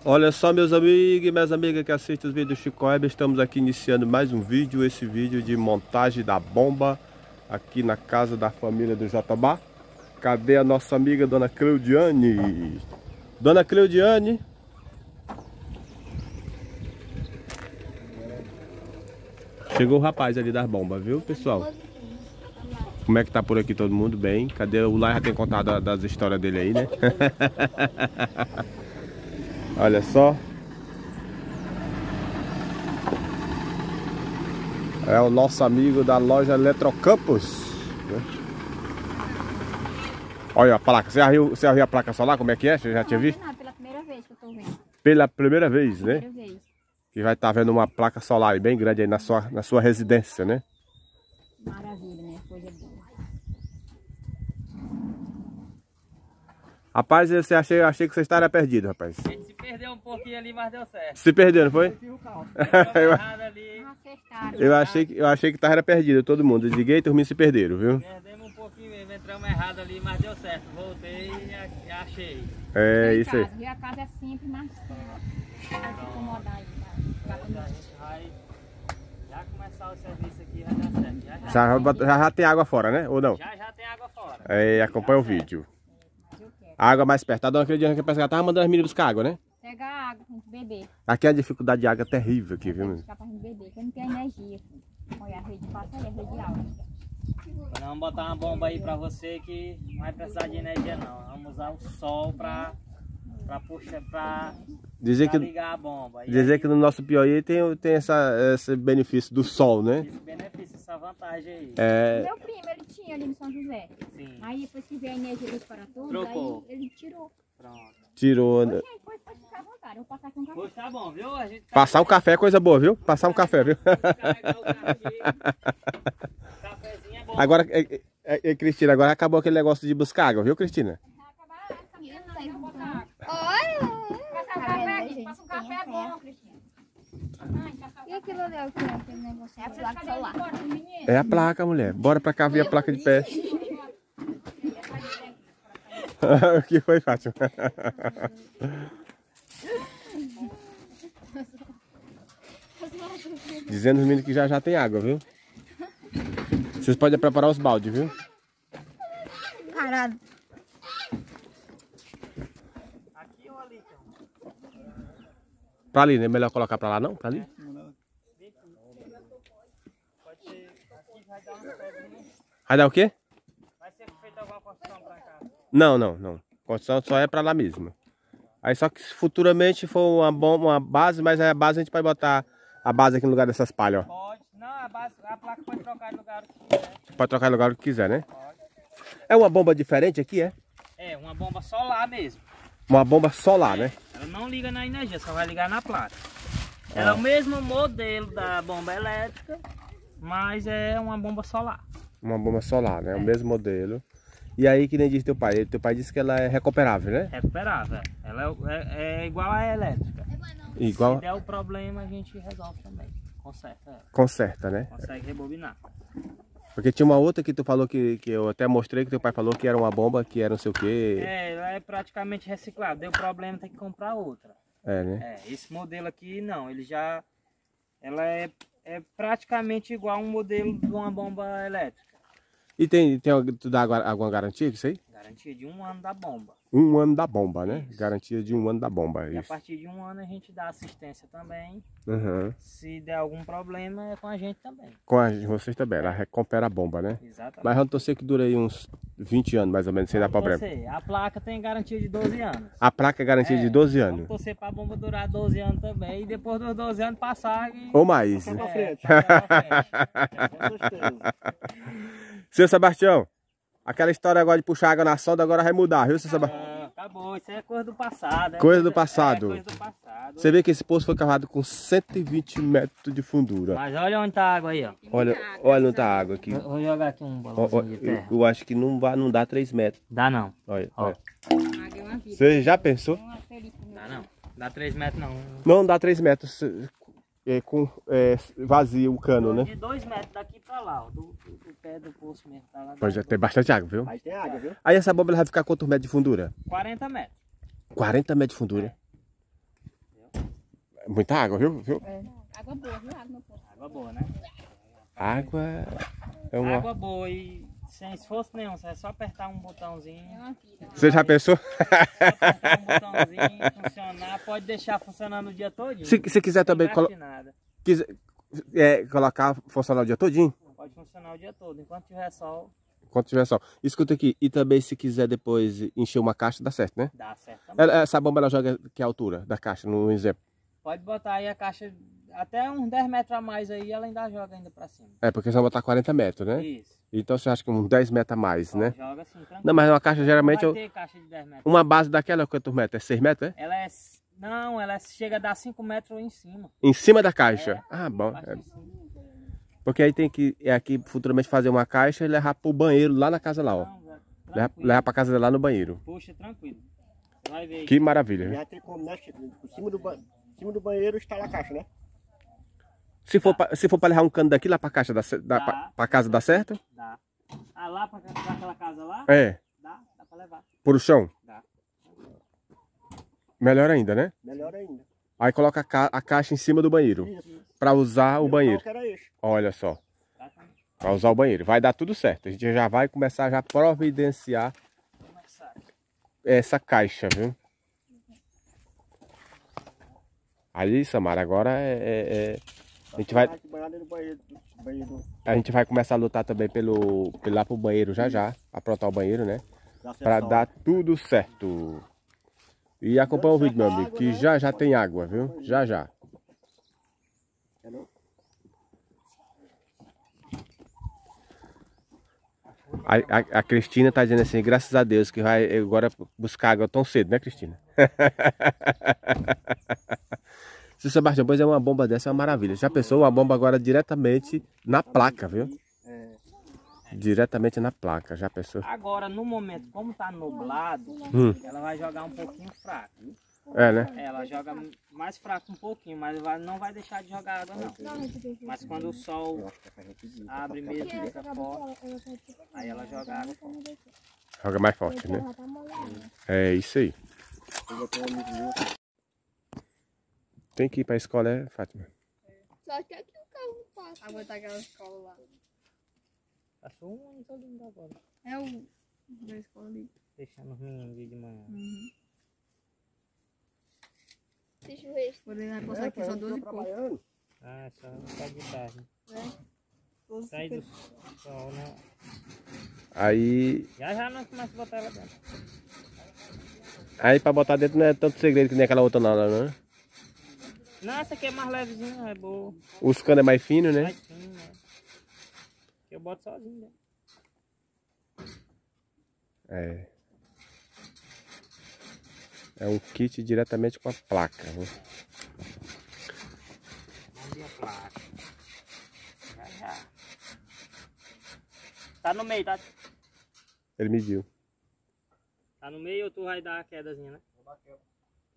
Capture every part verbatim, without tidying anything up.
Olha só, meus amigos e minhas amigas que assistem os vídeos do Chico Web, estamos aqui iniciando mais um vídeo, esse vídeo de montagem da bomba aqui na casa da família do Jatobá. Cadê a nossa amiga Dona Cleudiane? Dona Cleudiane. Chegou o rapaz ali das bombas, viu, pessoal? Como é que tá por aqui todo mundo? Bem? Cadê? O Lai já tem contado das histórias dele aí, né? Olha só. É o nosso amigo da loja Eletrocampos. Olha a placa. Você já viu, você já viu a placa solar? Como é que é? Você já tinha visto? Não, pela primeira vez que eu tô vendo. Pela primeira vez, né? Primeira vez. Que vai estar vendo uma placa solar bem grande aí na sua, na sua residência, né? Maravilha, né? Coisa boa. Rapaz, eu achei, achei que você estaria perdido, rapaz. A gente se perdeu um pouquinho ali, mas deu certo. Se perdeu, não foi? eu, ali. eu, achei, que- eu achei que estava perdido, todo mundo. Eu desliguei e turminha se perderam, viu? Perdemos um pouquinho mesmo, entramos errado ali, mas deu certo. Voltei e achei. É Em isso aí. casa, viu? A casa é simples, mas pode se incomodar aí. Tá? Tá Mas a gente vai já começar o serviço aqui, vai dar certo. Já já, Já, já, já tem água fora, né? Ou não? já, já tem água fora. É, acompanha o vídeo. A água mais perto. A dona Cleudiane que pescar tava mandando as meninas buscar água, né? Pega a água pra gente beber. Aqui a dificuldade de água é terrível aqui, viu? Pra gente beber, porque não tem energia. Olha, a rede passa ali, a rede alta. Nós vamos botar uma bomba aí pra você que não vai precisar de energia não. Vamos usar o sol pra, pra puxar, pra, Dizer pra que, ligar a bomba. E dizer aí, que no nosso Piauí tem, tem essa, esse benefício do sol, né? esse benefício, essa vantagem aí. É, Meu primo, ele tinha ali no São José. Sim, Aí depois que veio a energia dos para todos, Trocou. aí ele tirou. pronto. tirou. Hoje aí pode, pode ficar à vontade, eu vou passar aqui um café. Hoje tá bom, viu? A gente tá Passar um café é coisa boa, viu? Passar um café, viu? carregar o carro aqui. Cafezinho é bom. Agora, é, é, é, Cristina, agora acabou aquele negócio de buscar água, viu, Cristina? Passa um café bom, Cristina. E aquilo ali é o que? Aquele negócio? É a placa solar. É a placa, mulher. Bora pra cá ver a placa de pé. O que foi, Fátima? Dizendo os meninos que já já tem água, viu? Vocês podem preparar os baldes, viu? Caralho. Aqui ou ali, então? Pra ali, né? Melhor colocar pra lá, não? Pra ali? Pode ser. Aqui vai dar uma pedrinha. Vai dar o quê? Vai ser feita alguma construção pra cá. Não, não, não. Construção só é pra lá mesmo. Aí só que se futuramente for uma, bom, uma base, mas aí a base a gente pode botar a base aqui no lugar dessas palhas, ó. Pode. Não, a, base, a placa pode trocar de lugar o que quiser. Pode trocar no lugar que quiser, né? Pode. É uma bomba diferente aqui, é? É, uma bomba solar mesmo. Uma bomba solar, né? Ela não liga na energia, só vai ligar na placa. Ela é o mesmo modelo da bomba elétrica, mas é uma bomba solar. Uma bomba solar, né? O mesmo modelo. E aí, que nem disse teu pai, teu pai disse que ela é recuperável, né? Recuperável. Ela é, é, é igual à elétrica. Igual, Se der o problema, a gente resolve também. Conserta ela. conserta, né? Consegue rebobinar. Porque tinha uma outra que tu falou que, que eu até mostrei, que teu pai falou que era uma bomba, que era não sei o quê. É, ela é praticamente reciclada. Deu problema, tem que comprar outra. É, né? É, esse modelo aqui não, ele já... Ela é, é praticamente igual a um modelo de uma bomba elétrica. E tem, tem tu dá agora alguma garantia disso aí? Garantia de um ano da bomba. Um ano da bomba, né? Isso. Garantia de um ano da bomba, E a isso. partir de um ano a gente dá assistência também. Uhum. Se der algum problema, é com a gente também. Com a, vocês também, ela recupera a bomba, né? Exatamente. Mas vamos torcer que dure aí uns vinte anos, mais ou menos, sem dar problema. Você, a placa tem garantia de doze anos. A placa é garantia É, de doze Vamos anos. torcer para a bomba durar doze anos também. E depois dos doze anos passar. E... Ou mais. É, pra frente. passar pra frente. Com certeza. Seu Sebastião, aquela história agora de puxar água na sonda agora vai mudar, viu, seu Sebastião? Não, acabou, isso é coisa do passado. é Coisa do passado. É coisa do passado. Você vê que esse poço foi cavado com cento e vinte metros de fundura. Mas olha onde tá a água aí, ó. Olha, olha não tá água aqui. Eu Vou jogar aqui um Ó, ó, balãozinho de eu, terra. eu acho que não, vai, não dá três metros. Dá não, Olha, Ó. olha. Água é uma vida. Você já pensou? Uma feliz com dá não. Dá três metros não. Não dá três metros é, com, é, vazio o cano, né? De dois metros daqui pra lá, ó. Do, do, do pé do poço mesmo. Tá lá Pode já ter bastante água, viu? Mas tem água, viu? Aí essa bomba ela vai ficar quantos metros de fundura? quarenta metros. quarenta metros de fundura. Muita água, viu? viu? É. Água boa, viu? Água no poço. Água boa, né? Água é uma... Água boa e sem esforço nenhum, é só apertar um botãozinho. É uma vida. Você já pensou? Apertar um botãozinho, funcionar, pode deixar funcionando o dia todo. Se, se quiser também colo... quiser, é, colocar, funcionar o dia todinho? Pode funcionar o dia todo, enquanto tiver sol. Enquanto tiver sol. Escuta aqui, e também se quiser depois encher uma caixa, dá certo, né? Dá certo também. Ela, essa bomba ela joga que altura da caixa, no exemplo? Pode botar aí a caixa até uns dez metros a mais aí, ela ainda joga ainda pra cima. É, porque você vai botar quarenta metros, né? Isso. Então você acha que uns dez metros a mais, Pode, né? joga assim, tranquilo. Não, mas uma caixa geralmente... Não vai ter caixa de dez metros. Uma base daquela, quantos metros? É seis metros, é? Ela é... Não, ela chega a dar cinco metros em cima. Em cima da caixa? É, ah, bom. embaixo É. de cima. Porque aí tem que, é aqui futuramente fazer uma caixa e levar pro banheiro lá na casa lá, ó. Não, Zé, Levar, tranquilo. levar pra casa dela lá no banheiro. Puxa, tranquilo. Você vai ver aí. Que maravilha. Já tem como, né? Por cima do, ba... em cima do banheiro está a caixa, né? Se for, pra, se for pra levar um cano daqui lá pra caixa, da, da, Dá. pra, pra casa, dá certo? Dá. Ah, lá pra, pra aquela casa lá? É. Dá, dá pra levar. Por o chão? Dá. Melhor ainda, né? Melhor ainda. Aí coloca a, ca a caixa em cima do banheiro. Isso. Pra usar o banheiro. Que era esse. Olha só. Dá também. Pra usar o banheiro. Vai dar tudo certo. A gente já vai começar já a providenciar Começar. essa caixa, viu? Aí, Samara, agora é... é, é... A gente vai... Banhado no banheiro, banheiro. A gente vai começar a lutar também pelo, pelo lá pro banheiro já já. Aprontar o banheiro, né? Pra dar tudo certo. E acompanha o vídeo, meu amigo, que já já tem água, viu? Já já. A, a, a Cristina tá dizendo assim, graças a Deus, que vai agora buscar água tão cedo, né, Cristina? Se Sebastião, pois é, uma bomba dessa é uma maravilha. Já pensou uma bomba agora diretamente na placa, viu? É. Diretamente na placa, já pensou? Agora, no momento, como tá nublado, Hum. ela vai jogar um pouquinho fraco. É, né? Ela joga mais fraco um pouquinho, mas vai- não vai deixar de jogar água, não. Mas quando o sol abre mesmo, fica forte, aí ela joga água forte. Joga mais forte, né? É isso aí. Tem que ir pra escola, é, Fátima? Só que aqui o carro passa. Ah, vou botar aquela escola lá. Passou um ano todo mundo agora, É o da escola ali. deixando os meninos de manhã. Uhum. Deixa eu ver. Vou lá passar aqui só doze e pouco. trabalhando. Ah, só tá de tarde. doze Sai do e sol, né? Aí, Já já nós começamos a botar ela dentro. aí pra botar dentro não é tanto segredo que nem aquela outra não, né? Não, essa aqui é mais levezinha, é boa. Os canos é mais fino, né? Mais fino, né? Eu boto sozinho, né? É. É um kit diretamente com a placa, né? Onde a placa? Já já. Tá no meio, tá? Ele mediu. Tá no meio ou tu vai dar a quedazinha, né? Vou dar a queda.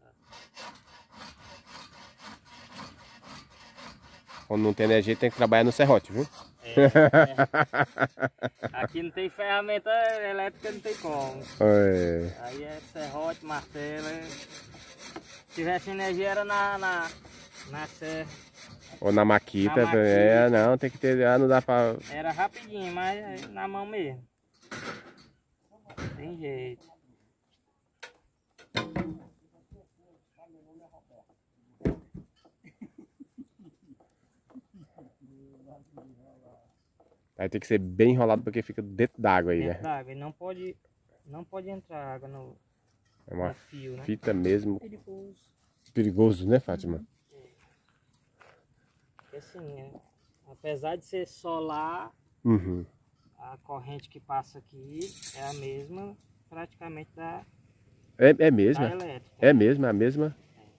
Quando não tem energia tem que trabalhar no serrote, viu? É, é. Aqui não tem ferramenta elétrica, não tem como. É. Aí é serrote, martelo. Se tivesse energia era na, na, na serra. Ou na maquita, Na maquita. é, não, tem que ter, ah, não dá pra... Era rapidinho, mas é na mão mesmo. Tem jeito. Aí tem que ser bem enrolado porque fica dentro d'água aí, Dentro né? d'água. E não pode, não pode entrar água no, É uma no fio, né? fita mesmo. perigoso. Perigoso, né, Fátima? Porque assim, é, apesar de ser solar, Uhum. a corrente que passa aqui é a mesma praticamente da, É, é da mesmo? elétrica. É mesmo, é a mesma?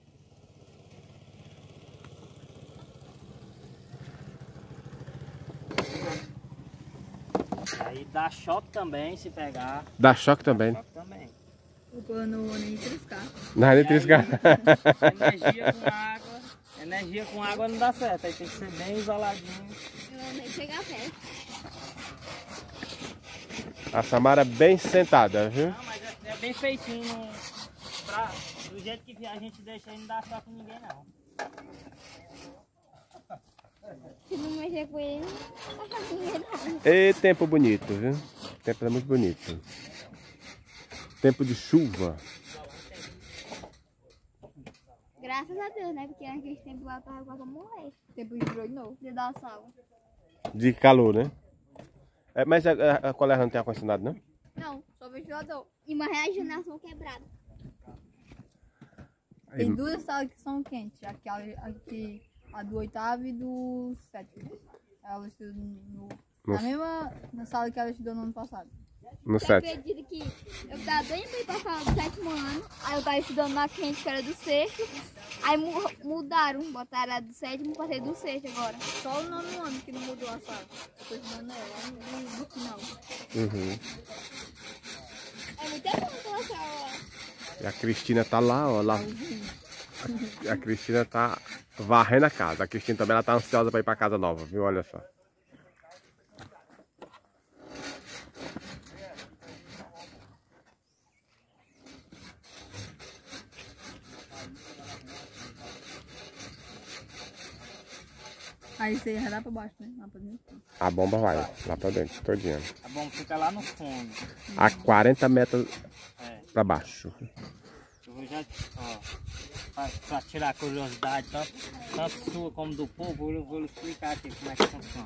Aí dá choque também se pegar. Dá choque também. Choque também. O plano não vou nem triscar. Não, nem E aí, triscar. energia com água. Energia com água não dá certo. Aí tem que ser bem isoladinho. Eu vou nem chegar perto. A Samara bem sentada, viu? Não, mas é, é bem feitinho. Pra, do jeito que a gente deixa aí não dá choque em ninguém não. Se não mexer com ele, não tá fazendo nada. E tempo bonito, viu? O tempo é muito bonito. Tempo de chuva. Graças a Deus, né? Porque naquele tempo lá eu tava quase pra morrer. Tempo de frio de novo, de dar sal. De calor, né? É, mas a, a, a colher não tem ar-condicionado, não? Não, só ventilador. E uma regeneração quebrada. Aí, Tem duas salas que são quentes, aquela, aqui, a do oitavo e do sétimo. Ela estudou no, No- na mesma na sala que ela estudou no ano passado. no Você sete. acredita que eu tava bem bem pra sala do sétimo ano, aí eu tava estudando na quente, que era do sexto, aí mu mudaram, botaram a do sétimo, passei do sexto agora. Só o nono ano que não mudou a sala. Eu tô estudando ela, no, no final. Uhum. É muito bom aquela sala. E a Cristina tá lá, ó. Lá. A Cristina tá varrendo a casa. A Cristina também ela tá ansiosa pra ir pra casa nova, viu? Olha só. Aí você ia lá pra baixo, né? Lá pra dentro. A bomba vai lá pra dentro, todinha. A bomba fica lá no fundo. A quarenta metros É. pra baixo. Eu vou já, ó, pra, pra tirar a curiosidade, tanto, tanto sua como do povo, eu vou explicar aqui como é que funciona.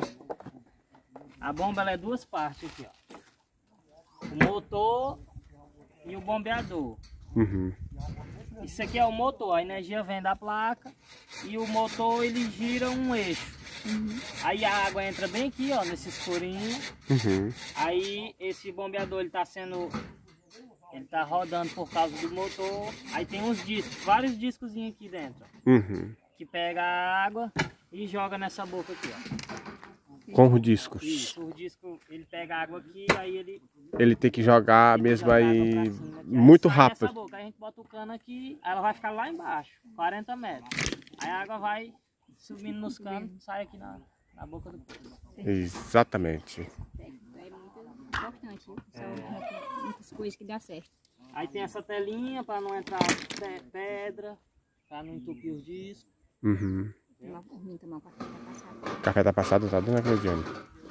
A bomba ela é duas partes aqui, ó. O motor e o bombeador. Uhum. Isso aqui é o motor, a energia vem da placa e o motor ele gira um eixo. Aí a água entra bem aqui, ó, nesse escurinho. Uhum. Aí esse bombeador ele tá sendo, ele tá rodando por causa do motor. Aí tem uns discos, vários discos aqui dentro, ó, Uhum. que pega a água e joga nessa boca aqui, ó. Com os discos. Isso, o disco ele pega a água aqui, aí ele Ele tem que jogar tem que mesmo jogar a aí água pra cima aqui. Aí muito sai rápido. nessa boca, aí a gente bota o cano aqui, aí ela vai ficar lá embaixo, quarenta metros. Aí a água vai subindo nos canos, sai aqui na, na boca do poço. Exatamente. É muito importante, né? São muitas coisas que dá certo. Aí tem essa telinha para não entrar pe- pedra, para não entupir os discos. Uhum. Tomar por mim, tomar um café pra passar. O café tá passado, tá, dona Claudiane?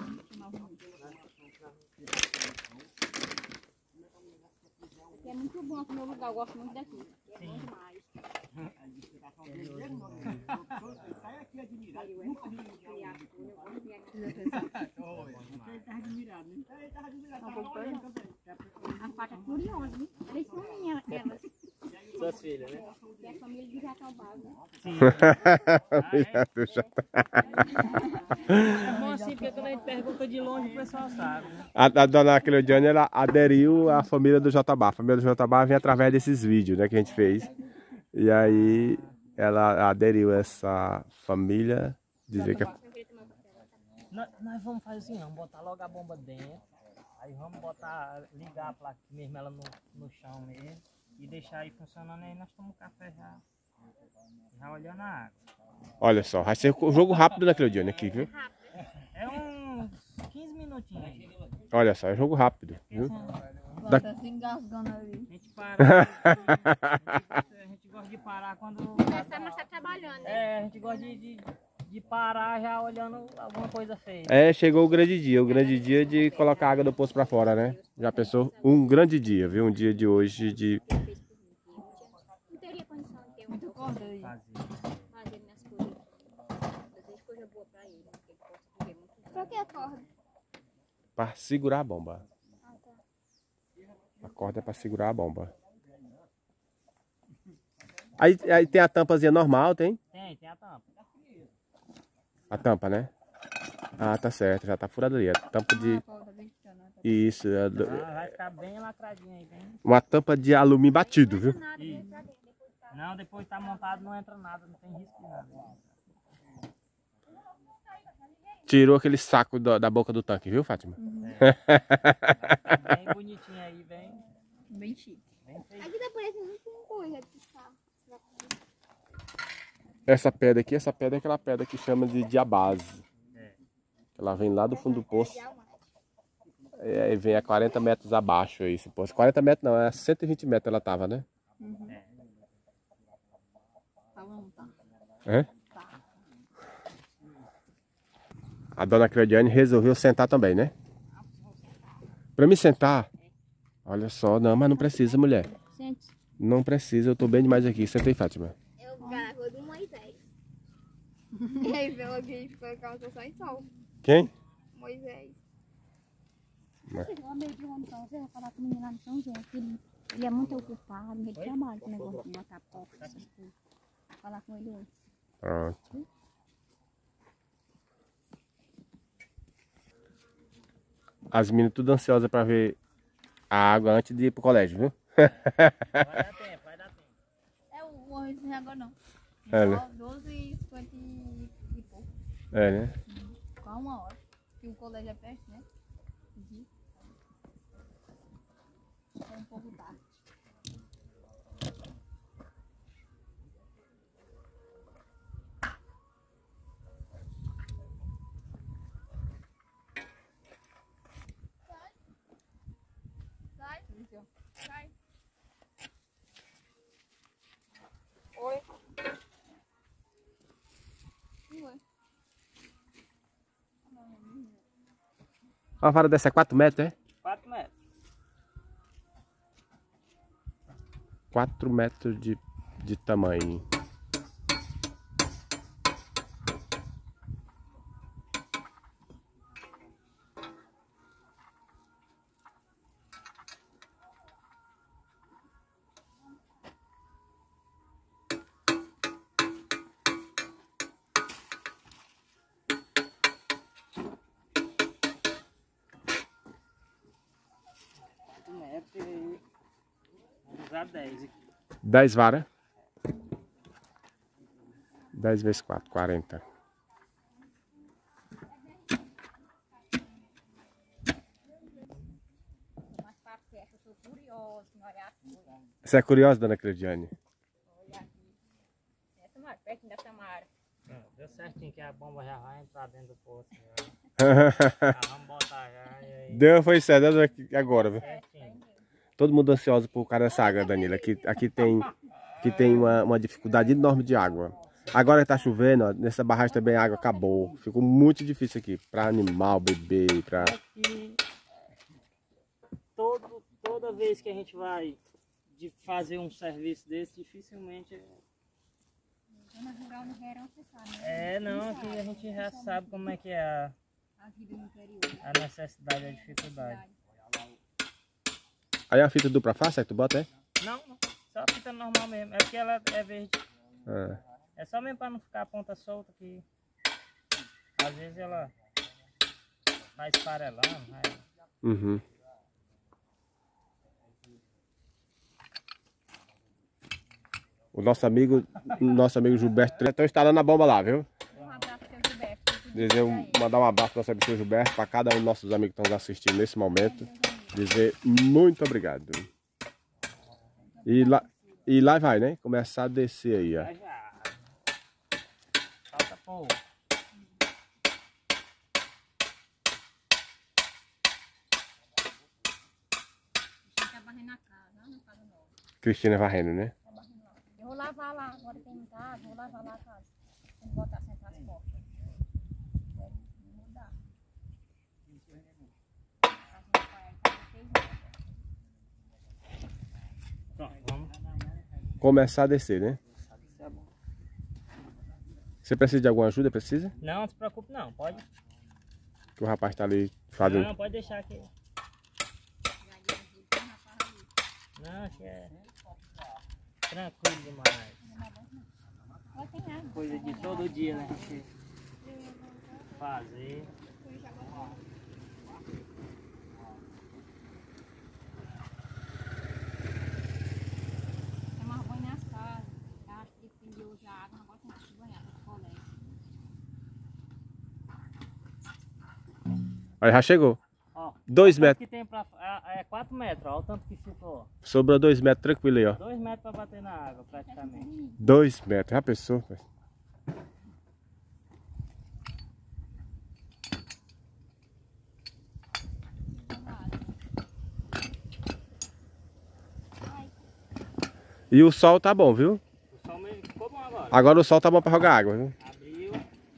Aqui é muito bom aqui no meu lugar, eu gosto muito daqui. É bom demais. A faca é curiosa, hein? Eles são minhas, elas. Suas filhas, né? E a família de Jacobá, né? Sim. Obrigado, já tá. É bom assim, porque quando a gente pergunta de longe, o pessoal sabe, né? A, a dona Claudiane, ela aderiu à família do Jatobá. A família do Jatobá vem através desses vídeos, né, que a gente fez. E aí, ela aderiu a essa família, dizer que... Nós, nós vamos fazer assim, vamos botar logo a bomba dentro. Aí vamos botar, ligar a placa mesmo, ela no, no chão mesmo. E deixar aí funcionando, aí nós tomamos café já, já olhando a água. Olha só, vai ser um jogo rápido, né, Claudiane, aqui, viu? É uns quinze minutinhos aí. Olha só, é jogo rápido, viu? Ela tá se engasgando ali. A gente para, a gente gosta de parar quando... Essa mas tá trabalhando, né? É, a gente gosta de, de, de parar já olhando alguma coisa feia. É, chegou o grande dia, o grande dia de colocar a água do poço pra fora, né? Já pensou? Um grande dia, viu? Um dia de hoje de... Não teria condição de ter um Muito corda aí. Fazer. fazer minhas coisas. Desejo coisa boa pra ele, né? Que ele possa viver muito. Pra que a corda? Pra segurar a bomba. A corda é pra segurar a bomba. Aí, aí tem a tampazinha normal, tem? Tem, tem a tampa. A tampa, né? Ah, tá certo, já tá furada ali. A tampa de... A corda bem pequena, tá? Isso, é do- Ah, vai ficar bem lacradinha aí, bem. uma tampa de alumínio batido, viu? Isso. Não, depois tá montado não entra nada, não tem risco de nada. Tirou aquele saco da, da boca do tanque, viu, Fátima? Bem bonitinho aí, bem, Bem chique. bem feio. Aqui tá parecendo muito com coisa de carro. Essa pedra aqui, essa pedra é aquela pedra que chama de diabase. É. Ela vem lá do fundo do poço. É, e vem a quarenta metros abaixo aí esse poço. quarenta metros não, é cento e vinte metros ela tava, né? Tá bom, tá. É? A dona Claudiane resolveu sentar também, né? Pra me sentar? Olha só, não, mas não precisa, mulher. Sente. Não precisa, eu tô bem demais aqui. Senta aí, Fátima. Eu gravo do Moisés. E aí, pelo que ficou com só em sol. Quem? Moisés. Eu amei de um São José, falar com o menino lá no São José, que ele, ele é muito ocupado, ele trabalha com o negócio de botar coca, essas coisas. Vou falar com ele hoje. Pronto. As meninas tudo ansiosas pra ver a água antes de ir pro colégio, viu? Vai dar tempo, vai dar tempo. É o ônibus não é agora não. É, né? Só doze e cinquenta e pouco. É, né? Quase uma hora. E o colégio é perto, né? Aqui. É um pouco tarde. Sai. Sai. Oi. Oi. A vara dessa é quatro metros, é? quatro metros. quatro metros de, de tamanho. quatro metros e vamos usar dez aqui. dez varas. dez vezes quatro, quarenta. Mas para perto, eu sou curiosa, não olhar as coisas. Você é curiosa, dona Claudiane? Olha aqui. Essa mais perto da Tamara. Não, deu certinho que a bomba já vai entrar dentro do poço. Já. Já vamos botar já e aí. Deu, foi certo, agora, viu? Certinho. Todo mundo ansioso por causa dessa água, Danila. Aqui, aqui tem, aqui tem uma, uma dificuldade enorme de água. Agora tá chovendo, ó, nessa barragem também a água acabou. Ficou muito difícil aqui para animal, beber, para... Aqui, todo, toda vez que a gente vai de fazer um serviço desse, dificilmente... Zona rural no verão, você sabe, né? É, não, aqui a gente já sabe como é que é a, A vida no interior. a necessidade e a dificuldade. Aí a fita dupla face, aí tu bota, é? Não, não, só fita normal mesmo. É porque ela é verde. Ah. É só mesmo para não ficar a ponta solta que às vezes ela vai esfarelando. Vai... Uhum. O nosso amigo, nosso amigo Gilberto, estão instalando a bomba lá, viu? Um abraço para o Gilberto. Dizer, um- mandar um abraço para o nosso amigo Gilberto, para cada um dos nossos amigos que estão nos assistindo nesse momento. Dizer muito obrigado. E lá, e lá vai, né? Começar a descer aí, ó. Já já. Falta pouco. A gente tá varrendo a casa, não na casa nova. Cristina varrendo, né? Tá varrendo lá. Eu vou lavar lá, agora tem em casa, vou lavar lá a casa. Vou botar sentar as portas. Vou mudar. A gente vai fazer Pronto, vamos. Começar a descer, né? Você precisa de alguma ajuda? Precisa? Não, não se preocupe não, pode. Que o rapaz tá ali fazendo. Não, pode deixar aqui. Não, que é tranquilo demais. Agora tem água. Coisa de todo dia, né? A gente fazer. Tomar banho nas casas. Acho que tem de hoje a água, agora tem que se banhar no colégio. Aí já chegou. Ó, Dois o tanto metros. que tem pra, é, é quatro metros, ó, o tanto que ficou. Sobrou dois metros tranquilo aí, ó. Dois metros pra bater na água, praticamente. Dois metros. Já pensou? E o sol tá bom, viu? O sol meio ficou bom agora. Agora o sol tá bom pra jogar água, viu? Abriu.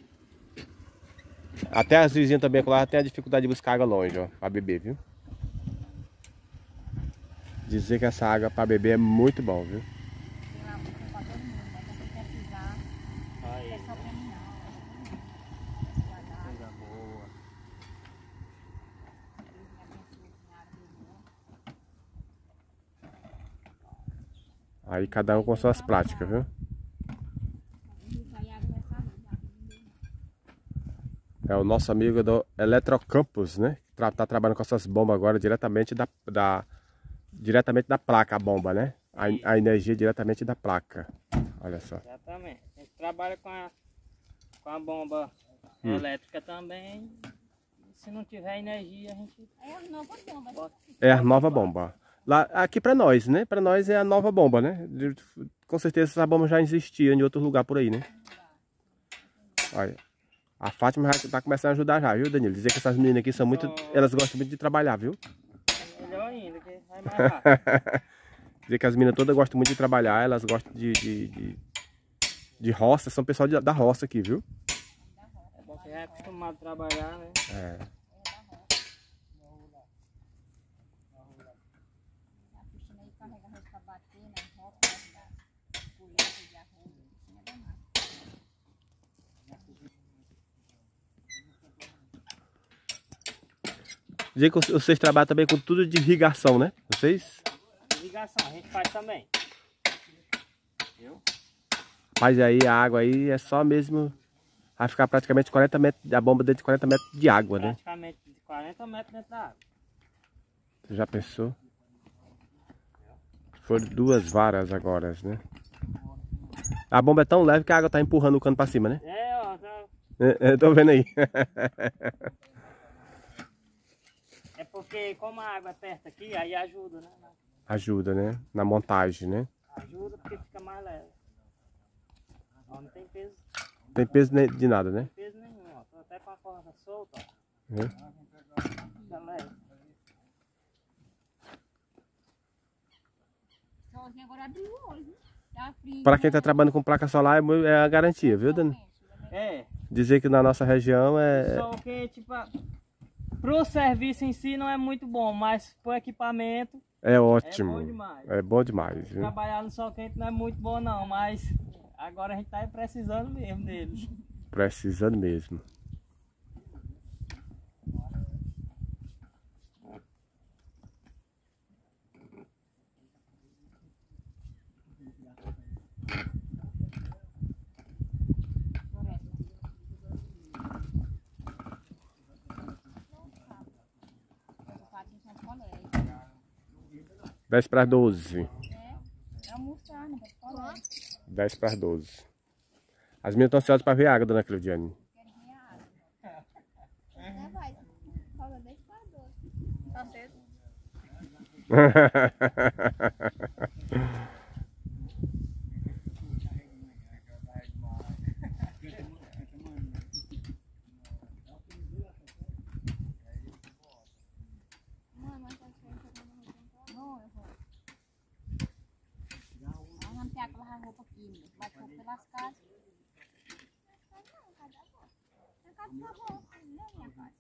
Até as vizinhas também lá tem a dificuldade de buscar água longe, ó, pra beber, viu? Dizer que essa água pra beber é muito bom, viu? Tem lá muito pra todo mundo, mas quem precisar, Aí, é só pra mim não. coisa boa. Aí cada um com suas práticas, viu? É o nosso amigo do Eletrocampus, né? Tá, tá trabalhando com essas bombas agora diretamente da, da, diretamente da placa, a bomba, né? A, a energia diretamente da placa. Olha só. Exatamente. A gente trabalha com a, com a bomba Hum. elétrica também. Se não tiver energia, a gente É a nova bomba. bota. É a nova bomba. Lá, aqui pra nós, né? Pra nós é a nova bomba, né? Com certeza essa bomba já existia em outro lugar por aí, né? Olha. A Fátima já tá começando a ajudar já, viu, Danilo? Dizer que essas meninas aqui são muito... Elas gostam muito de trabalhar, viu? Melhor ainda, que vai mais rápido. Dizer que as meninas todas gostam muito de trabalhar, elas gostam de... De, de, de roça, são pessoal de, da roça aqui, viu? É bom que já é acostumado a trabalhar, né? É. A piscina aí carrega arroz pra bater, né? Roça, da colheita de arroz. A piscina é danada. Dizer que vocês trabalham também com tudo de irrigação, né? Vocês? Irrigação, a gente faz também. Viu? Mas aí a água aí é só mesmo... Vai ficar praticamente quarenta metros... A bomba dentro de quarenta metros de água, né? Praticamente de quarenta metros dentro da água. Você já pensou? Foram duas varas agora, né? A bomba é tão leve que a água tá empurrando o cano pra cima, né? É, ó, tá... É, é, tô vendo aí. É porque como a água aperta aqui, aí ajuda, né? Ajuda, né? Na montagem, né? Ajuda porque fica mais leve. Ó, não tem peso, Não tem peso nem- de nada, né? peso nenhum, ó. Tô até com a corda solta, ó. É. Fica leve. Sozinho agora abriu o olho, viu? Tá frio. Para quem tá trabalhando com placa solar é mu- é a garantia, viu, Dani? É, Dizer que na nossa região é... só que, tipo, pro serviço em si não é muito bom, mas pro equipamento É ótimo. é bom demais. É bom demais, viu? Trabalhar no sol quente não é muito bom não, mas agora a gente tá precisando mesmo deles. Precisando mesmo. dez para as doze. É almoçar, né? Pra escola. dez para as doze. As minhas estão ansiosas para ver a água, dona Claudiane. Já vai. Falta dez para doze. Tá cedo. Não, mas tá certo. Não, eu vou. Não, não tem aquela roupa aqui, vai pôr pelas casas. Na casa da avó, não é minha casa.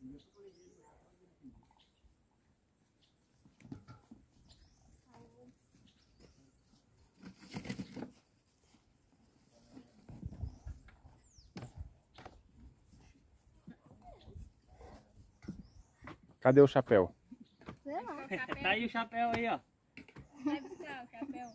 Cadê o chapéu? Sei lá. Tá aí o chapéu aí, ó. Vai buscar o chapéu.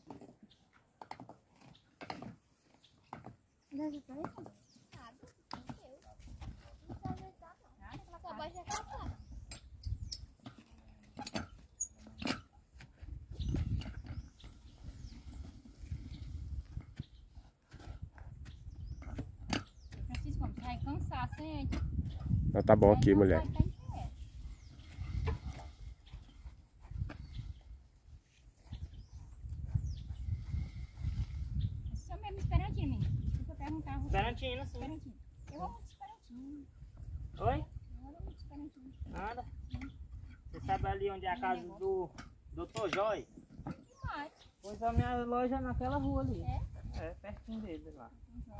Deixa eu ver. Nada. Não sei ajeitar, não. Nada, aquela Só casa. vai chegar. Francisco, você vai cansar, sente. Então tá bom aqui, mulher. Você é mesmo esperantinho, menino. Deixa eu perguntar a você. Esperantina, sim. Esperantinho. Eu vou muito esperantinho. Oi? Eu vou muito esperantinho. Nada. Você sabe ali onde é a casa do doutor Joy? Demais. Pois a minha loja é naquela rua ali. É? É, pertinho dele lá.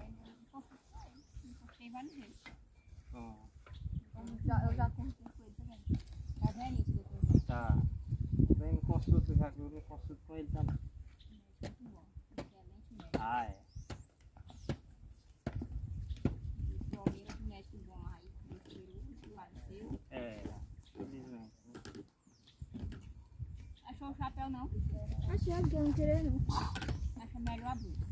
Tem vários vezes. Ó, Já, eu já consulto com ele também. Tá vendo isso, doutor? tá. Vem me consulta, já que eu me consulto com ele também. Muito bom. Excelente médico. Ah, é. Palmeiras, médico bom aí. Do lado seu. É, felizmente. Achou o chapéu não? Achei aqui, eu não tirei não. Acha melhor a blusa.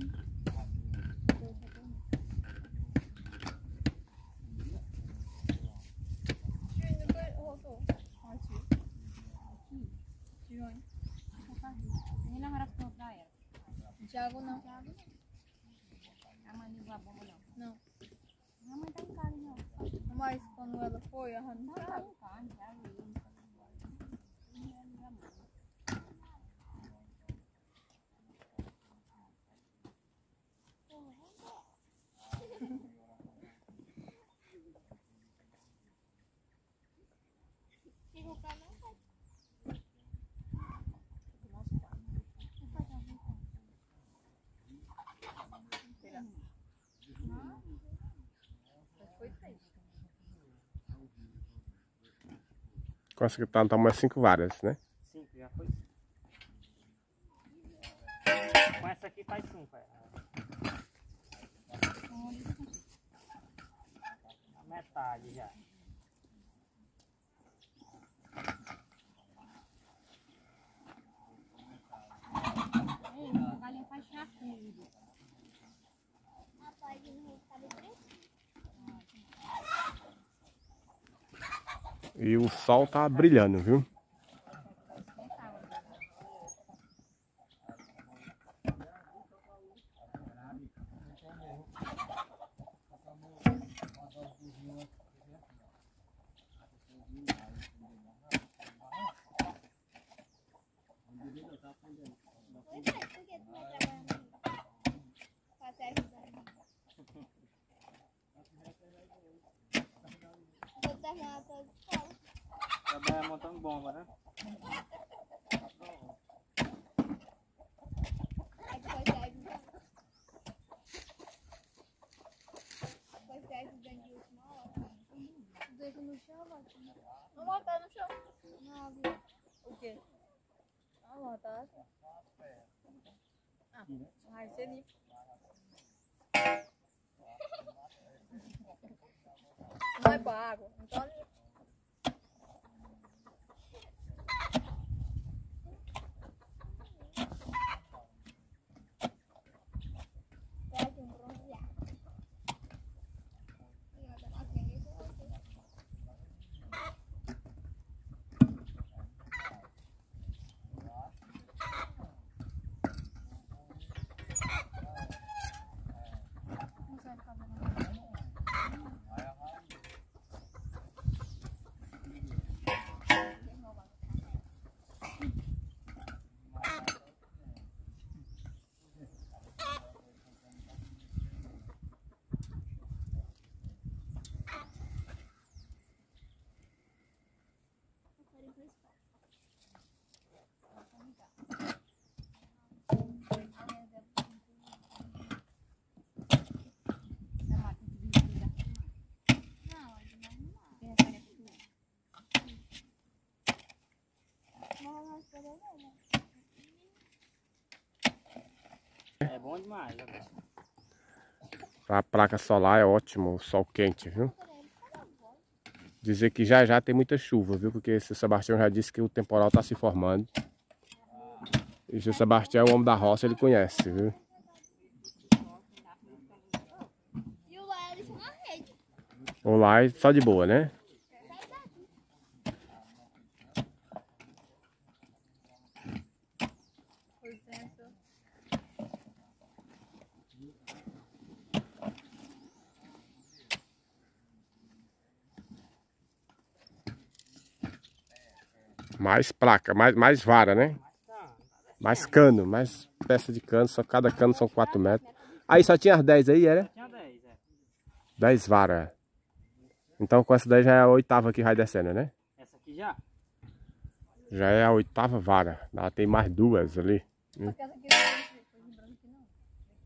Nem levar as coisas pra ela. Thiago não. A mãe ligou a bomba não. Não. A mãe tá em casa não. Mas quando ela foi, ela não Não tá tava. em casa, já vi. Com essa que tá no tamanho cinco varas, né? Cinco, já foi. Com essa aqui faz cinco, é. A metade já. Ei, a galinha faz chacudo. Rapaz, não sabe preto? E o sol tá brilhando, viu? Pois é, por que tu não trabalha pra te ajudar? Vou terminar a tua escola. Trabalha montando bomba, né? Aí depois te ajudando. Depois te ajudando de última hora. Deita no chão, Martinho. Vamos botar no chão. Não, viu? O quê? Ah, botar. Ah, vai ser limpo. Não é pra água. Então, Traz um bronzeado. E anda na frente de você. É bom demais, né? A placa solar é ótimo, o sol quente, viu? Dizer que já já tem muita chuva, viu? Porque o seu Sebastião já disse que o temporal tá se formando. E o seu Sebastião é o homem da roça, ele conhece, viu? E o lá eles são na rede. Olá, e só de boa, né? com licença. Mais placa, mais, mais vara, né? Mais cano, mais peça de cano, só cada cano são quatro metros. Aí só tinha as dez aí, era? Tinha dez, é. dez varas. Então com essa daí já é a oitava que vai descendo, né? Essa aqui já? Já é a oitava vara. Ela tem mais duas ali. Só que essa aqui não tem coisa branca aqui não.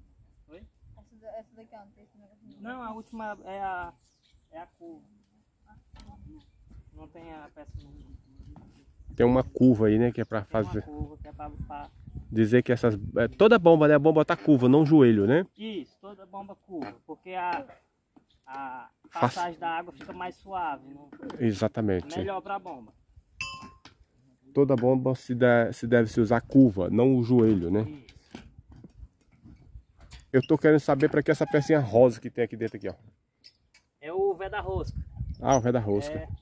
essa daqui, ó, não tem esse negocinho. Não, a última é a, é a curva. Não tem a peça. Tem uma curva aí, né? Que é pra Tem fazer. uma curva que é pra, pra... Dizer que essas. É, toda bomba, né? A bomba tá curva, não joelho, né? Isso, toda bomba curva. Porque a, a passagem da água fica mais suave. Né? Exatamente. Melhor pra bomba. Toda bomba se, de, se deve se usar curva, não o joelho, né? Isso. Eu tô querendo saber pra que essa pecinha rosa que tem aqui dentro aqui, ó. É o vé da rosca. Ah, o vé da rosca. É,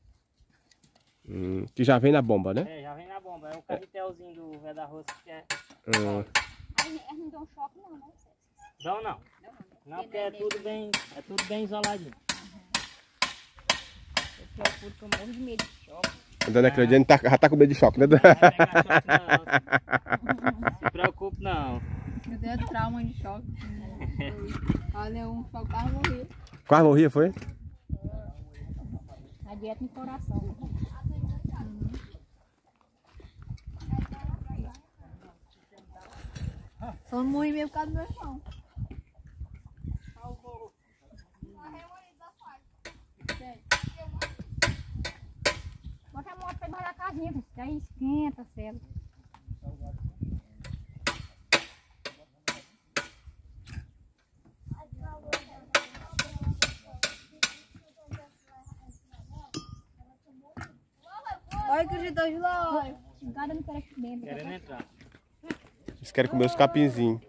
Hum, que já vem na bomba, né? é, já vem na bomba. É o carretelzinho do vé da rosca que é. Hum, Aí elas não dão choque não, né? Não, não. Não, porque é tudo bem, é tudo bem isoladinho. Eu procuro que eu morro de medo de choque. a dona Cleodiane tá, já tá com medo de choque, né? Não vai pegar choque, não. Não se preocupe, não. Eu tenho trauma de choque. Olha, um choque quase morri. Quase morria, foi? A dieta no coração. Só não morri mesmo por causa do meu irmão. Bota a moto pra debaixo da casinha, filho. Aí esquenta, cego. Olha que jeito de lá. Cada não quer aqui dentro. Querendo entrar. Eles querem comer os capinzinhos.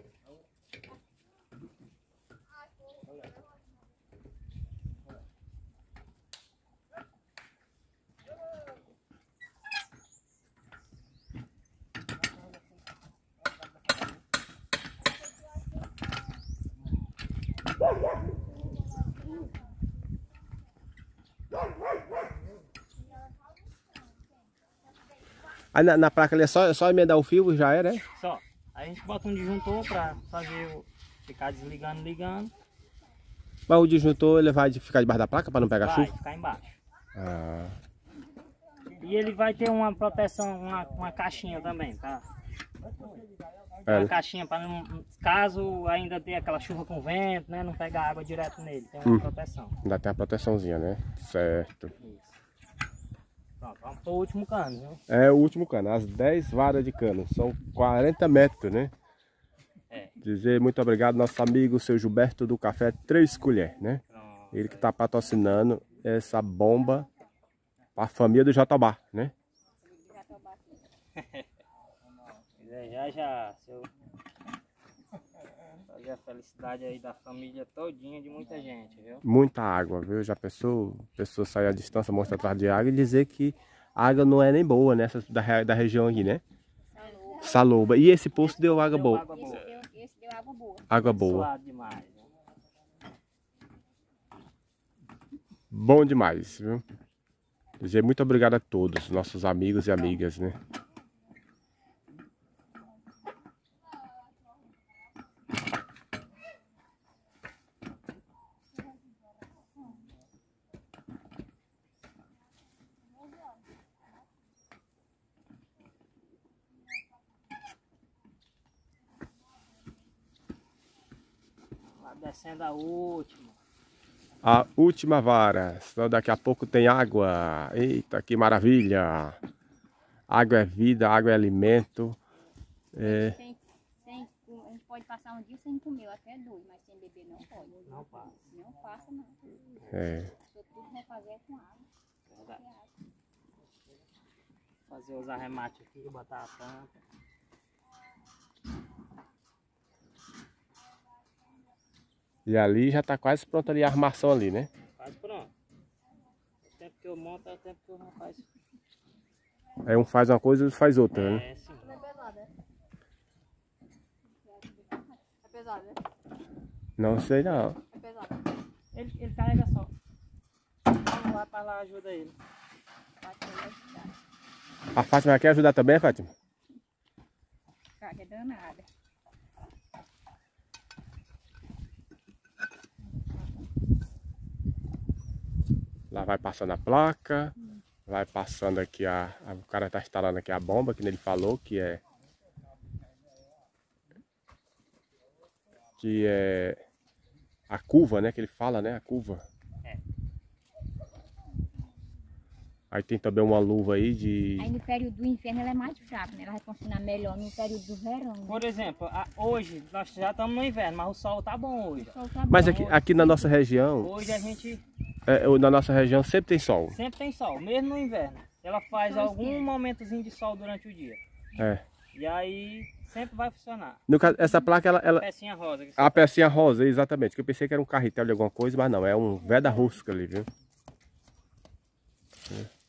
Aí na, na placa ali é só, só emendar o fio e já era, né? Só. Aí a gente bota um disjuntor pra fazer o. Ficar desligando, ligando. Mas o disjuntor ele vai ficar debaixo da placa para não pegar Vai chuva? ficar embaixo. Ah, E ele vai ter uma proteção, uma, uma caixinha também, tá? É. Uma caixinha para não. Caso ainda tenha aquela chuva com vento, né? Não pegar água direto nele. Tem uma Hum. proteção. ainda tem a proteçãozinha, né? Certo. Isso. Pronto, vamos pro último cano, viu? É o último cano, as dez varas de cano. São quarenta metros, né? É. Dizer muito obrigado ao nosso amigo, seu Gilberto do Café Três Colheres, né? Pronto. Ele que tá patrocinando essa bomba para a família do Jatobá, né? Já já, seu. Fazer a felicidade aí da família todinha, de muita gente, viu? Muita água, viu? Já pensou? A pessoa sair à distância, mostrar atrás de água e dizer que a água não é nem boa nessa da, re- da região aqui, né? Saloba. E esse poço deu água Deu boa. água boa. Esse deu, esse deu água boa. Água boa. Suado demais, né? Bom demais, viu? Dizer muito obrigado a todos, nossos amigos e amigas, né? Lá descendo a última. A última vara, senão daqui a pouco tem água. Eita, que maravilha! Água é vida, água é alimento. É, Sem, sem, a gente pode passar um dia sem comer, ou até dois, mas sem beber não pode. Não passa. Não passa não. é. Só tudo vai fazer é com água. Verdade. Fazer os arremates aqui, botar a tampa. E ali já tá quase pronta ali a armação ali, né? Quase pronto. O tempo que eu monto é o tempo que eu não faço. Aí um faz uma coisa e outro faz outra, né? É, sim. É pesado, é? É pesado, é? Não sei não. É pesado. Ele, ele carrega só. Vamos lá para lá, ajuda ele. A Fátima quer ajudar também, Fátima? Cara, é danada. Lá vai passando a placa, vai passando aqui a, a... O cara tá instalando aqui a bomba, que ele falou, que é... Que é... a curva, né? Que ele fala, né? A curva. É. Aí tem também uma luva aí de... Aí no período do inverno ela é mais fraca, né? Ela vai funcionar melhor no período do verão. Né? Por exemplo, a, hoje nós já estamos no inverno, mas o sol tá bom hoje. O sol tá Mas bom. aqui, aqui na nossa região, Hoje a gente é, na nossa região sempre tem sol. sempre tem sol, mesmo no inverno. Ela faz Sol algum esquenta. momentozinho de sol durante o dia. É. E aí sempre vai funcionar. No caso, essa placa, ela... ela... Pecinha rosa. que A pecinha rosa, exatamente. Que eu pensei que era um carretel de alguma coisa, mas não. É um veda rústica ali, viu? É.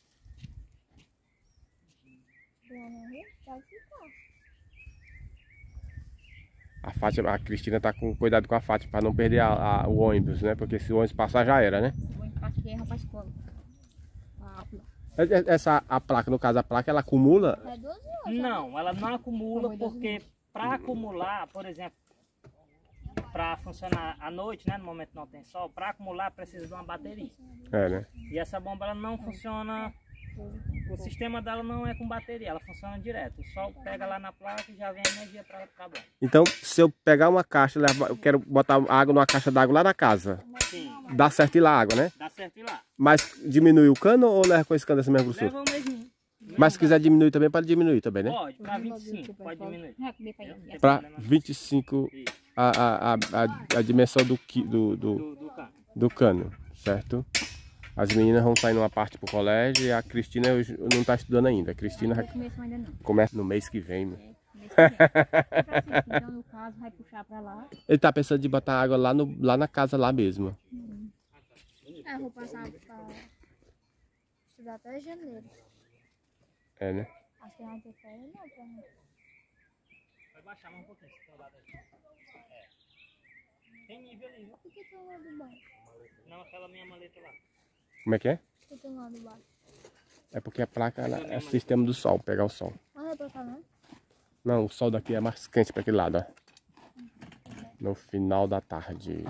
A Fátima, a Cristina tá com cuidado com a Fátima para não perder a, a, o ônibus, né? Porque se o ônibus passar já era, né? Vou passear para a escola. Ah, Essa a placa, no caso a placa, ela acumula. É doze horas. Não, ela não acumula Foi doze porque para acumular, por exemplo, para funcionar à noite, né, no momento que não tem sol, para acumular precisa de uma bateria. É, né? E essa bomba ela não funciona, o sistema dela não é com bateria, ela funciona direto. O sol pega lá na placa e já vem a energia para a bomba. Então, se eu pegar uma caixa, levar- eu quero botar água numa caixa d'água lá na casa, Sim, dá certo ir lá a água, né? dá certo ir lá. Mas diminui o cano ou leva com esse cano dessa mesma grossura? Leva o mesmo. Mas se quiser diminuir também, pode diminuir também, né? Pode, para vinte e cinco, pode diminuir. vai comer para ele. Tem Para problema não. vinte e cinco Isso, a, a, a, a, a dimensão do, qui- do, do, do, do cano. do cano, certo? As meninas vão estar indo uma parte pro colégio e a Cristina hoje não está estudando ainda. A Cristina Não começou ainda não. começa no mês que vem, né? É, começou ainda. Então, no caso, vai puxar para lá. Ele tá pensando de botar água lá, no, lá na casa, lá mesmo. É, eu vou passar pra estudar até janeiro. É, né? Acho que não tem férias não, pra mim. Vai baixar mais um pouquinho, se for lá dentro. É. Tem nível ali, viu? Por que tem lá do baixo? Não, aquela minha maleta lá. Como é que é? Por que tem lá do baixo? É porque a placa ela é sistema do sol, pegar o sol. Mas não é pra cá não? Não, o sol daqui é mais quente para aquele lado, ó. No final da tarde.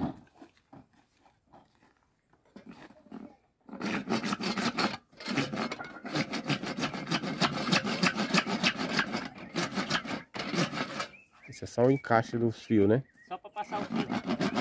Isso é só o encaixe dos fios, né? Só para passar o fio.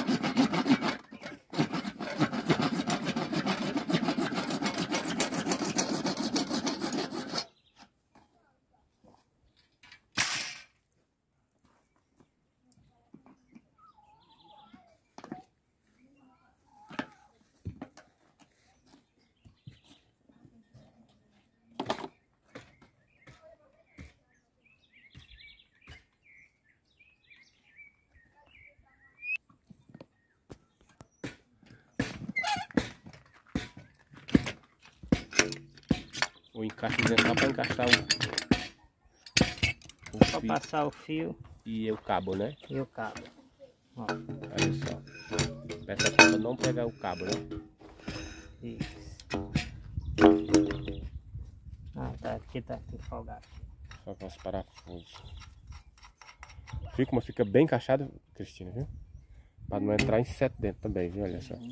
O encaixe é só para encaixar o, o Só fio passar o fio e o cabo, né? e o cabo. Ó, Olha só. Peça para não pegar o cabo, né? isso. Ah, tá, aqui tá tudo folgado. Só com os parafusos. Viu como fica bem encaixado, Cristina, viu? Para não entrar inseto dentro também, viu? Olha só.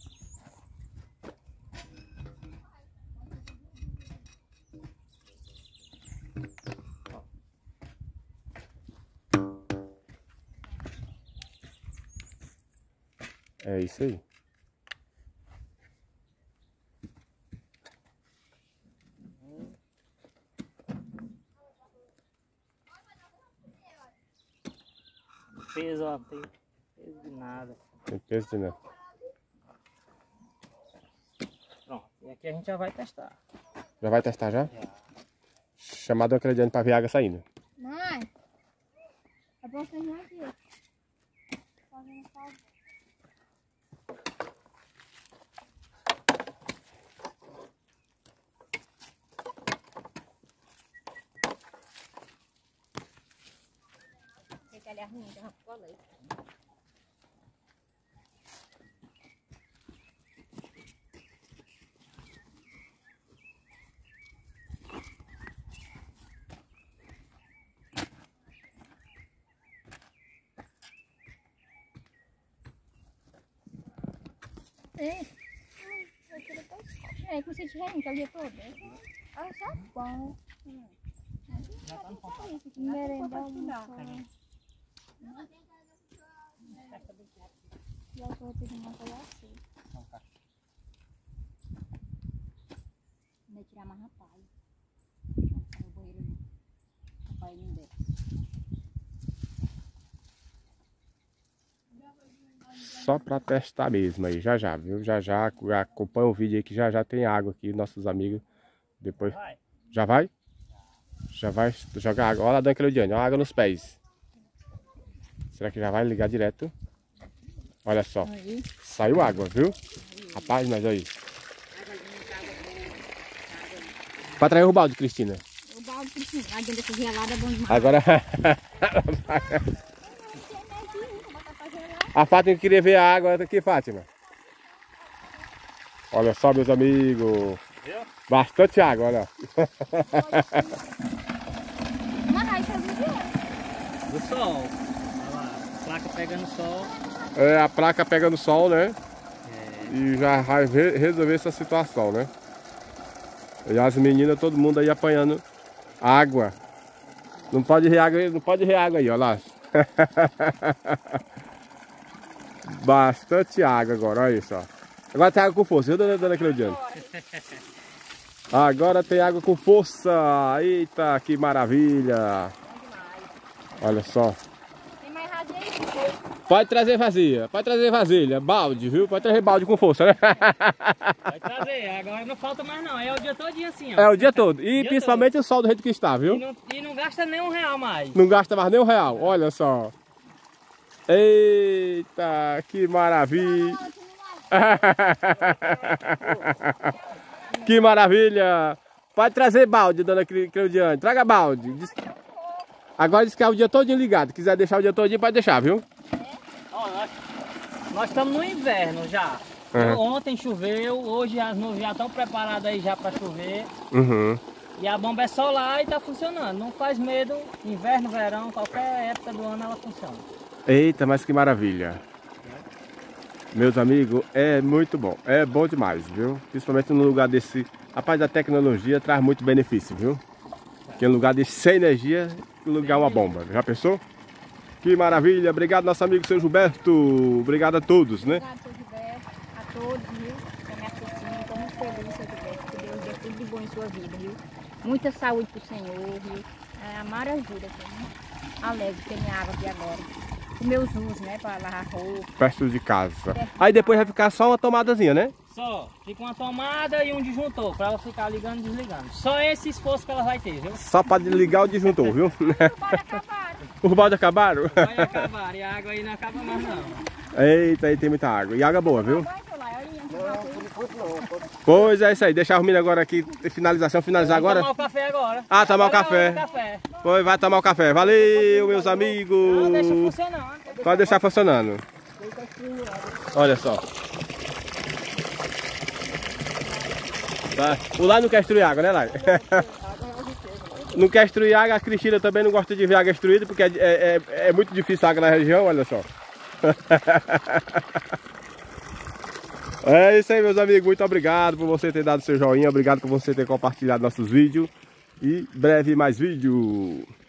É isso aí. Peso, ó, tem peso de nada. Tem peso de nada. Pronto, e aqui a gente já vai testar. Já vai testar já? Já. Chamado acreditando para ver a água saindo. Mãe, eu posso terminar aqui. Fazendo salvo. Sei que ela é ruim, então ficou leite. É. Eu queria até É, como se tiver que é o dia todo. né? Ah, só bom. Já tá no ponto. Merendar um E eu tô tendo uma coisa assim. Vou tirar mais rapaz. No banheiro ali. Rapaz não desce. Só para testar mesmo aí, já já, viu? Já já, acompanha o vídeo aí que já já tem água aqui, nossos amigos. Depois. Já vai? Já vai jogar água. Olha lá, Dona Claudiane, olha a água nos pés. Será que já vai ligar direto? Olha só. Aí. Saiu água, viu? Aí. Rapaz, mas aí. Pra trazer o balde, Cristina. O balde, Cristina. A dentro dessa gelada é bom demais. Agora. A Fátima queria ver a água aqui, Fátima. Olha só, meus amigos. Bastante água, olha. Mas aí faz o quê? Do sol. Olha lá, a placa pegando sol. É, a placa pegando sol, né? É. E já vai resolver essa situação, né? E as meninas, todo mundo aí apanhando água. Não pode rir água, não pode rir água aí, olha lá. Bastante água agora, olha isso, ó. Agora tem água com força, viu, dona, dona Claudiane? Agora tem água com força. Eita, que maravilha. Olha só. Tem mais rasinha aí? Pode trazer vazia, pode trazer vasilha, balde, viu? Pode trazer balde com força, né? Pode trazer, agora não falta mais não, é o dia todinho assim, ó. É o dia todo, e dia principalmente todo. O sol do jeito que está, viu? E não, e não gasta nem um real mais. Não gasta mais nem um real, olha só. Eita, que maravilha. Que maravilha. Pode trazer balde, dona Claudiane, traga balde. Agora diz que é o dia todinho ligado, se quiser deixar o dia todinho, pode deixar, viu? Ó, nós, nós estamos no inverno já. Uhum. Ontem choveu, hoje as nuvens já estão preparadas aí já para chover. Uhum. E a bomba é solar e tá funcionando. Não faz medo, inverno, verão, qualquer época do ano ela funciona. Eita, mas que maravilha. Meus amigos, é muito bom. É bom demais, viu? Principalmente no lugar desse... Rapaz, a tecnologia traz muito benefício, viu? Porque no lugar de sem energia, lugar uma bomba. Já pensou? Que maravilha. Obrigado, nosso amigo seu Gilberto. Obrigado a todos, né? Obrigado, seu Gilberto. A todos, viu? Que me assistindo. Estou muito feliz, seu Gilberto. Que Deus dê tudo de bom em sua vida, viu? Muita saúde pro Senhor, viu? É a maravilha, assim. Alegre ter minha água aqui agora. Os meus usos, né? Para lavar roupa. Perto de casa. Aí depois vai ficar só uma tomadazinha, né? Só, fica uma tomada e um disjuntor para ela ficar ligando e desligando. Só esse esforço que ela vai ter, viu? Só para ligar o disjuntor, viu? Os baldes acabaram? Vai acabar, e a água aí não acaba mais não. Eita, aí tem muita água. E água boa, viu? Pois é isso aí. Deixar os meninos agora aqui, finalização, finalizar agora. Vamos tomar o café agora. Ah, tomar o café. café. Pois vai tomar o café. Valeu, meus amigos. Não, deixa funcionando. Pode deixar funcionando. Olha só. Tá. O Lai não quer destruir água, né, Lai? Não quer destruir água. A Cristina também não gosta de ver água destruída, porque é, é, é muito difícil a água na região, olha só. É isso aí, meus amigos. Muito obrigado por você ter dado seu joinha. Obrigado por você ter compartilhado nossos vídeos. E breve mais vídeo.